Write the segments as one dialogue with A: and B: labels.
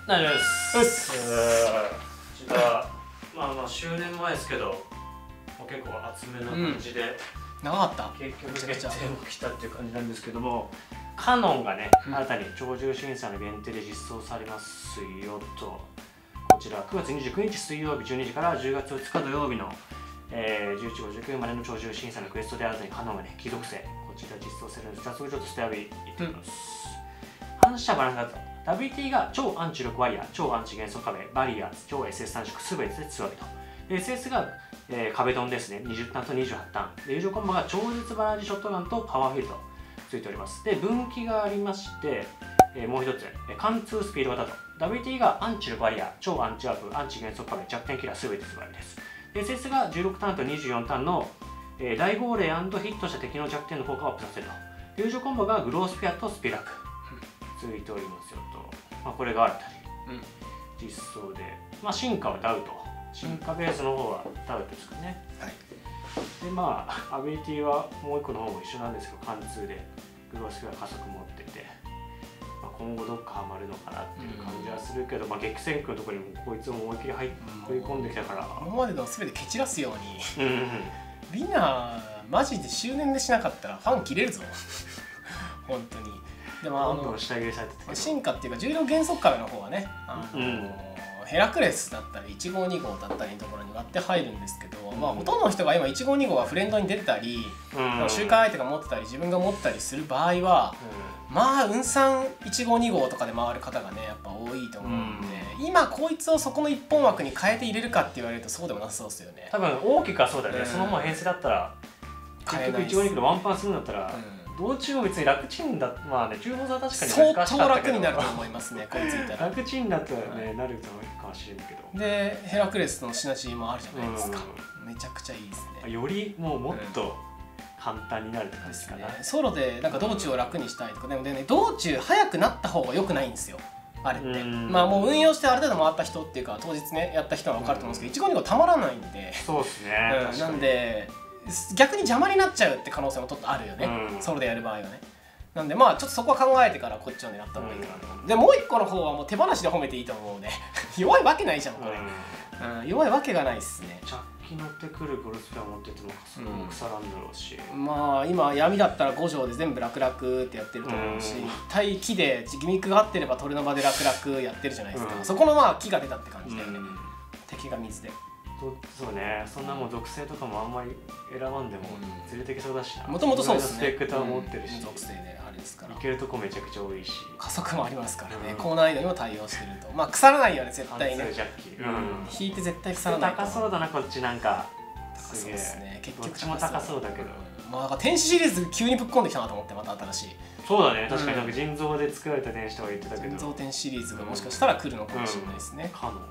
A: 大丈夫です。こちらまあ周年前ですけど、結構厚めな感じで、
B: 長かった。
A: 結局決定も来たっていう感じなんですけども、カノンがね、新たに鳥獣審査の限定で実装されますよと。こちら9月29日水曜日12時から10月2日土曜日の11時59分までの鳥獣審査のクエストで新たにカノンがね、貴族性、こちら実装されるんです。じゃあそれちょっとステアビーいってみます。反射バランス型 WT が超アンチ力ワイヤー、超アンチ元素壁、バリア、超 SS 短縮すべてで強いと。で SS が、壁ドンですね、20ターンと28ターン。で友情コンボが超絶バラージショットガンとパワーフィールドついております。で分岐がありまして、もう一つ、貫通スピード型と WT がアンチ力ワイヤー、超アンチワープ、アンチ元素壁、弱点キラーすべて素晴らしいです。で SS が16ターンと24ターンの、大号令&ヒットした敵の弱点の効果をアップさせると。友情コンボがグロースピアとスピラックついておりますよと。これが新たに実装で、進化はダウト、進化ベースの方はダウトですかね。はい、でアビリティはもう一個の方も一緒なんですけど、貫通でグロースピア加速持ってて、今後どっかハマるのかなっていう感じはするけど、激戦区のところにもこいつも思いっきり入り込んできたから、
B: 今までの全て蹴散らすようにみんなマジで周年でしなかったらファン切れるぞ本当に。でも
A: 下切れされてたけど、
B: 進化っていうか重量減速壁の方はね、ヘラクレスだったり1号2号だったりのところに割って入るんですけど、ほとんどの人が今1号2号がフレンドに出てたり、周回相手が持ってたり自分が持ってたりする場合は、運算1号2号とかで回る方がねやっぱ多いと思うんで、今こいつをそこの一本枠に変えて入れるかって言われるとそうでもなさそうですよね。
A: 多分大きくはそうだよね。そのまま編成だったら結局1号2号でワンパンするんだったら、道中も別に楽ちんだ、中法は確かに
B: 相当楽になると思いますねこいついたら。
A: 楽ちんだったらね、なるかもしれないけど。
B: でヘラクレスのシナジーもあるじゃないですか。めちゃくちゃいいですね。
A: よりもっと簡単になるって感じかな。
B: ソロで道中を楽にしたいとか、でもね道中早くなった方が良くないんですよあれって。もう運用してある程度回った人っていうか当日ねやった人は分かると思うんですけど、1号2号たまらないんで。
A: そうですね。
B: なんで逆に邪魔になっちゃうって可能性もちょっとあるよね、ソロでやる場合はね。なんでちょっとそこは考えてからこっちを狙った方がいいかなと思う。でもう一個の方はもう手放しで褒めていいと思うね弱いわけないじゃんこれ、弱いわけがないっすね。
A: ジャッキ乗ってくるグロスペア持ってても腐らんだろうし、
B: 今闇だったら5条で全部楽々ってやってると思うし、対木でギミックが合ってれば鳥の場で楽々やってるじゃないですか。そこの木が出たって感じだよね、敵が水で。
A: そうね、そんなもう属性とかもあんまり選ばんでも連れてきそうだしな。
B: もともとそうですね、
A: スペクター持ってるし、
B: 属性であれですから
A: いけるとこめちゃくちゃ多いし、
B: 加速もありますからね、高難易度にも対応してると。腐らないよね絶対ね。引いて絶対腐らない。
A: 高そうだなこっち。なんか
B: そうですね、結局
A: どっちも高そうだけど、
B: 天使シリーズ急にぶっ込んできたなと思って、また新しい。
A: そうだね、確かに腎臓で作られた天使とか言ってたけど、
B: 腎臓天使シリーズがもしかしたら来るのかもしれないですね。
A: 可能。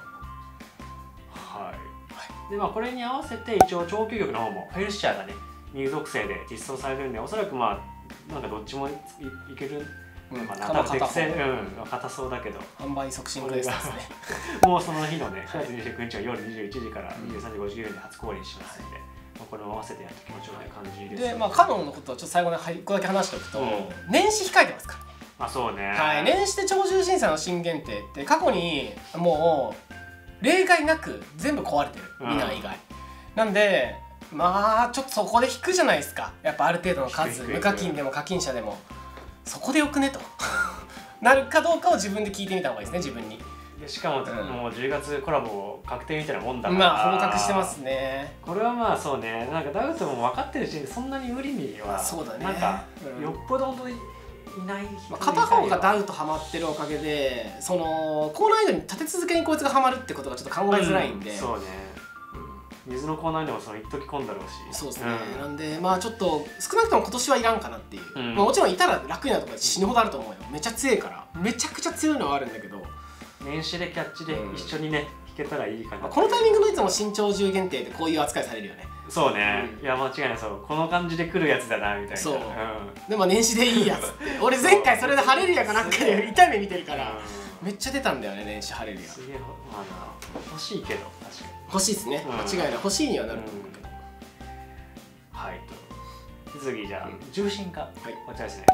A: でこれに合わせて一応超究極の方もフェルシャーがね2属性で実装されるんで、おそらくなんかどっちもいけるのかな。多分適正硬そうだけど、
B: 販売促進クエストですね
A: もうその日のね9月29日は夜21時から23時59分で初降臨しますので、これを合わせてやって気持ちよい感じです。
B: でカノンのことはちょっと最後に1個だけ話しておくと、年始控えてますからね。
A: そうね。
B: 年始で鳥獣審査の新限定って過去にもう例外なく全部壊れてる、ミナ以外なんで、ちょっとそこで引くじゃないですか。やっぱある程度の数、無課金でも課金者でもそこでよくねとなるかどうかを自分で聞いてみた方がいいですね、自分に。
A: しかももう10月コラボ確定みたいなもんだから、
B: ほぼ確してますね。
A: これはそうね、なんかダウトも分かってるし、そんなに無理にはなんかよっぽど本当にいない。
B: 片方がダウトハマってるおかげで、その高難易度に立て続けにこいつがハマるってことがちょっと考えづらいんで。
A: そうね、水の高難易度もその一時込んだろうし。
B: そうですね、なんでちょっと少なくとも今年はいらんかなっていう。もちろんいたら楽になるとか死ぬほどあると思うよ。めちゃ強いから、めちゃくちゃ強いのはあるんだけど、
A: 年始でキャッチで一緒にね引けたらいいかな。
B: このタイミングのいつも身長10限定でこういう扱いされるよね。
A: そうね、いや間違いない。この感じで来るやつだなみたいな。そう、
B: でも年始でいいやつって俺前回それでハレルヤかなんかで痛い目見てるからめっちゃ出たんだよね、年始ハレルヤ。
A: すげえ欲しいけど、確かに
B: 欲しいですね、間違いない。欲しいにはなると思うけど。
A: はい、次じゃあ重心化、こちらですね。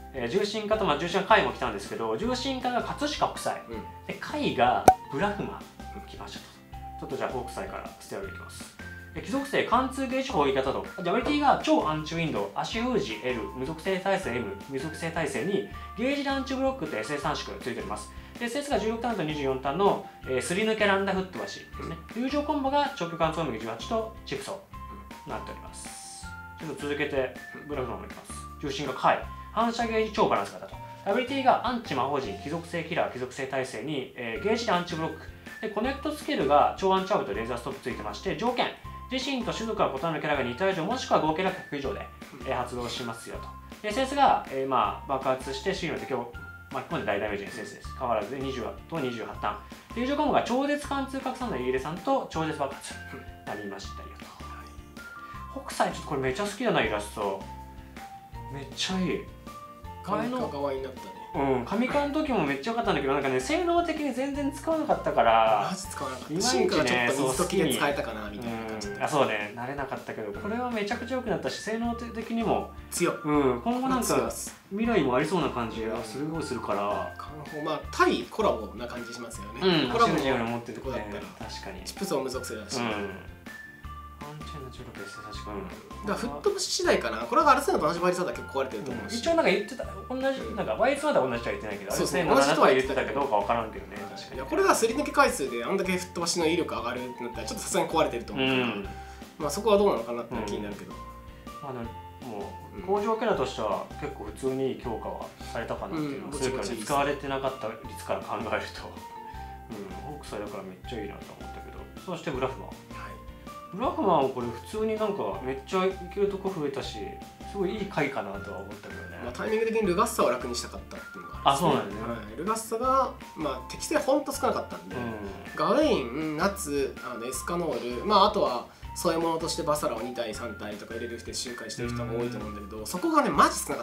A: 重心化と、重心化甲斐も来たんですけど、重心化が葛飾北斎、で甲斐がブラフマン来ましたと。ちょっとじゃあ北斎からステアルいきます。貴族性貫通ゲージ砲撃型と、ジャブリティが超アンチウィンドウ、足封じ L、無属性耐性 M、無属性耐性にゲージランチブロックと SS 短縮ついております。で SS が16ターンと24ターンの、すり抜けランダフット足ですね。友情コンボが長距離貫通音18とチップソーなっております。ちょっと続けてブラフマンもいきます。重心が甲斐、反射ゲージ超バランス型と。ジャブリティがアンチ魔法陣、貴族性キラー、貴族性耐性に、ゲージでアンチブロック。でコネクトスキルが超アンチャーブとレーザーストップついてまして、条件自身と種族が異なるキャラが2体以上もしくは合計100以上で、発動しますよと。で SS が、爆発して周囲の敵を巻き込んで大ダメージの SS です。変わらずで20と28ターン。友情コンボが超絶貫通拡散のイーレさんと超絶爆発なりましたよと。北斎ちょっとこれめっちゃ好きだな、イラスト。めっちゃいい。
B: 前の側になったね。
A: 神化の時もめっちゃ良かったんだけど、なんかね、性能的に全然使わなかったから、
B: マジ使わなかった。
A: いまいち
B: 進化がちょっ
A: ね、
B: と水時で使えたかなみたいな感じで。
A: そうね、慣れなかったけど、これはめちゃくちゃ良くなったし、性能的にも
B: 強い。
A: 今後なんか未来もありそうな感じがすごいするから、
B: 対コラボな感じしますよね。
A: コラボのように思ってる
B: とこだったら、
A: 確かに。
B: チップソー無属性だし。
A: アンチェンの16です、確かに。
B: だから吹っ飛ぶし次第かな。これがアルセナと同じ倍率だったら結構壊れてると思うし。
A: 一応なんか言ってた、同じ、なんか倍率までは同じとは言ってないけど、アルセナ7とは言ってたけど、どうか分からんけどね、確かに。
B: これがすり抜け回数であんだけ吹っ飛ばしの威力上がるってなったら、ちょっとさすがに壊れてると思うから、まあそこはどうなのかなって気になるけど。
A: もう工場キャラとしては結構普通に強化はされたかなっていうのは、使われてなかった率から考えると、北斎だからめっちゃいいなと思ったけど、そしてブラフマン。ブラフマンはこれ普通になんかめっちゃいけるとこ増えたし、すごいいい回かなとは思ったけどね。
B: タイミング的にルガッサを楽にしたかったっていうのがある。
A: そうなんですね。
B: ルガッサが適性ほんと少なかったんで、ガウェイン、ナツ、エスカノール、あとは添え物としてバサラを2体3体とか入れる人周回してる人も多いと思うんだけど、そこがねマジ少なかった。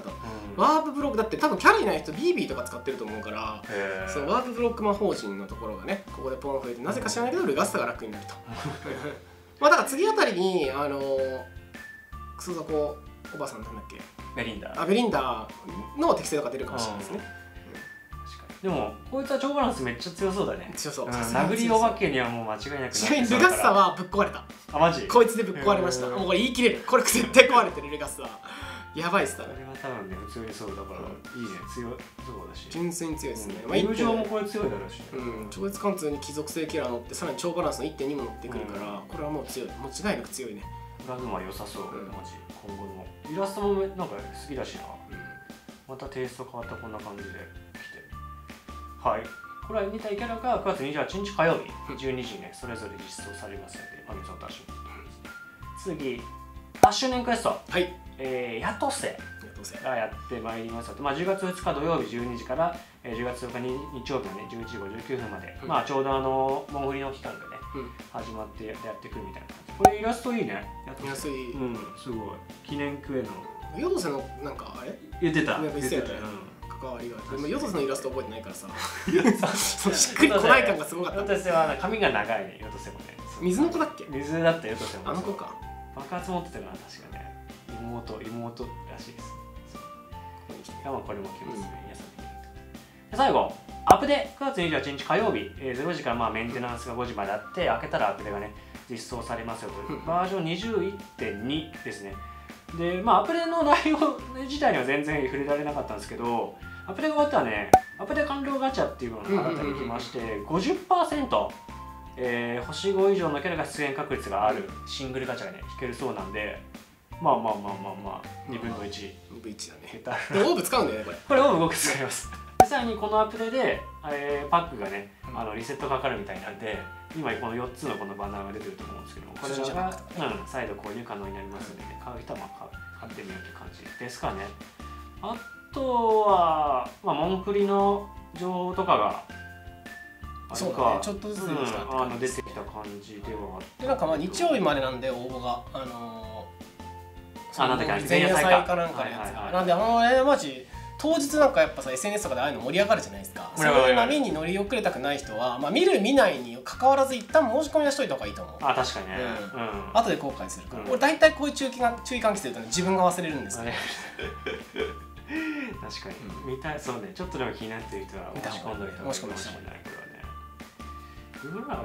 B: ワープブロックだって多分キャリーない人 BB とか使ってると思うから、そのワープブロック魔法陣のところがねここでポン増えて、なぜか知らないけどルガッサが楽になると。だから次あたりにクソザコおばさんなんだっけ、
A: ベリンダ
B: の適性とか出るかもしれないですね。
A: でもこいつは超バランスめっちゃ強そうだね。
B: 強そう。
A: 殴りお化けにはもう間違いなく。
B: ちなみにルガッサはぶっ壊れた。
A: マジ？
B: こいつでぶっ壊れました。もうこれ言い切れる。これ絶対壊れてるルガッサは。やばいっす。
A: これは多分ね普通にそうだからいいね、強そうだし。
B: 純粋に強いですね。
A: 友情もこれ強いだろうし。
B: 超越貫通に貴族性キラー乗ってさらに超バランスの 1.2 も乗ってくるから、これはもう強い。間違いなく強いね。
A: ブラフマン良さそう。マジ今後のイラストもなんか好きだしな。またテイスト変わったこんな感じで来て。はい。これは2体キャラが9月28日火曜日12時にねそれぞれ実装されますので、皆さんお楽しみに。次、8周年クエスト。
B: はい。
A: ヤトセがやってまいりますので、10月2日土曜日12時から、10月4日日曜日のね11時59分まで、ちょうどモンフリの期間がね、始まってやってくるみたいな感じ。これイラストいいね。
B: 安い。
A: すごい。記念クエの。
B: ヨドセのなんかあれ？
A: 言ってた。
B: 関わりが。でもヨドセのイラスト覚えてないからさ。しっくりこない感がすごかった。
A: ヨドセは髪が長いね。ヨドセもね。
B: 水の子だっけ？
A: 水だったヨドセも。
B: あの子か。
A: 爆発持ってたから確かね。妹らしいです。これも来ますね。最後、アップデ9月28日火曜日、0時からメンテナンスが5時まであって、開けたらアップデがね、実装されますよという、バージョン 21.2 ですね。で、アップデの内容自体には全然触れられなかったんですけど、アップデが終わったらね、アップデ完了ガチャっていうのが新たに来まして、50%、星5以上のキャラが出現確率があるシングルガチャがね、引けるそうなんで、2分の1。2
B: 分1だね。でもオーブ使うんだよね、これ。
A: これオーブ僕使います。さらにこのアップデで、パックがね、リセットかかるみたいなんで、今この4つのこのバナーが出てると思うんですけども、これが再度購入可能になりますので、買う人は買ってみようという感じですかね。あとは、モンフリの情報とかが、
B: そうだね、ちょっとずつ
A: 出てきた感じではあって。
B: なんか日曜日までなんで応募が、
A: なんだっけ、
B: 前夜祭かなんかのやつが。なんでマジ当日なんかやっぱさ SNS とかでああいうの盛り上がるじゃないですか。そういう波に乗り遅れたくない人は、見る見ないに関わらず一旦申し込みはしといた方がいいと思う。
A: 確かにね。
B: 後で後悔するから。俺大体こういう注意喚起するとね自分が忘れるんですけど。
A: 確かに、見たい、そうね、ちょっとでも気になってる人は申し込んどいた方がいいかもしれない、これはね。ぐらいかな、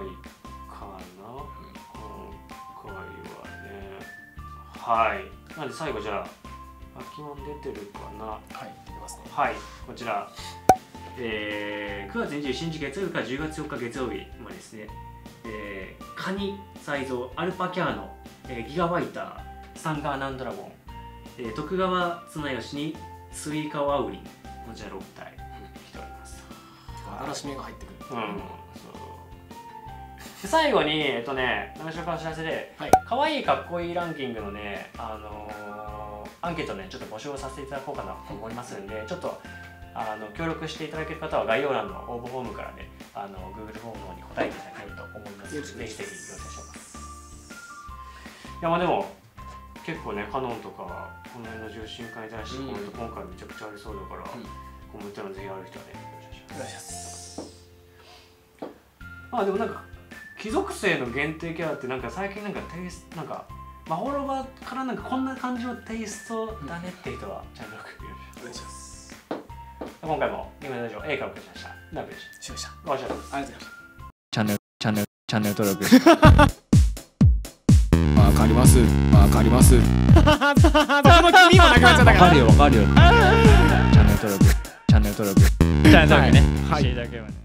A: 今回はね。はい。なんで最後じゃあ、秋もん出てるかな。
B: はい、出ますね。
A: はい、こちら。9月27日月曜日から10月4日月曜日までですね、カニ才蔵、アルパキャーノ、ギガバイター、サンガーナンドラゴン、徳川綱吉にスイカワウリン、こちら6体来ております。
B: 新しみが入ってくる。
A: で最後に長島からお知らせで、可愛いかっこいいランキングのね、アンケートね、ちょっと募集をさせていただこうかなと思いますので、ちょっと協力していただける方は概要欄の応募フォームからね、Google フォームの方に答えていただけると思いますので、ぜひぜひよろしくお願いします。いや、まあでも結構ね、カノンとかこの辺の重心化に対してコメント今回めちゃくちゃありそうだから、コメントのぜひある人はね、よろしくお願いします。まあでもなんか貴族性の限定キャラってなんか最近なんかなんかマホロバからなんかこんな感じのテイストだねって人はちゃんとよく言う。
B: お願いします。
A: 今回も夢のラジオ A からお送りしました。ナビでした。
B: しました。
A: ご視聴ありがとうございました。
B: ありがとうございました。
C: チャンネル登録わかりますわかります
B: その君もなくなっちゃったから。
C: わかるよチャンネル登録ね
B: はい。
C: していただければね。